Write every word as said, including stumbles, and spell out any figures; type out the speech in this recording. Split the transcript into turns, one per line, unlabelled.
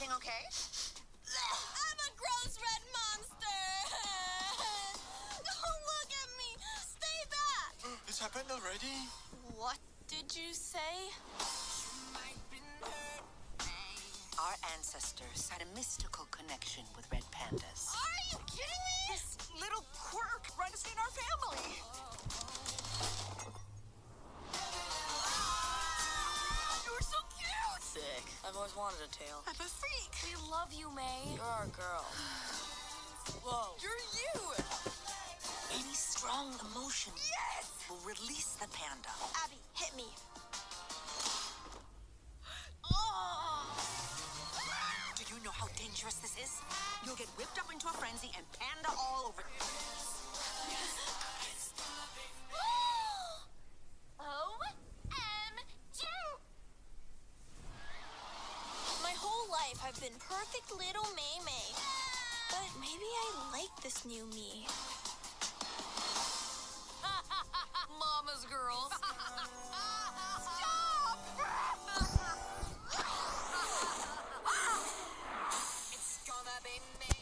everything okay?
I'm a gross red monster! Don't look at me! Stay back!
It's happened already?
What did you say?
Our ancestors had a mystical connection with red pandas.
Are you kidding me?
This little quirk runs in our family. You're so cute!
Sick. I've always wanted a tail.
I'm a freak.
We love you, May. You're our girl.
Whoa. You're you!
Any strong emotion
Yes! Will release the panda.
Abby, hit me.
Do you know how dangerous this is? You'll get whipped up into a frenzy and panda all over.
O M G! My whole life I've been perfect little May May. But maybe I like this new me.
Mama's girls. It's gonna be me.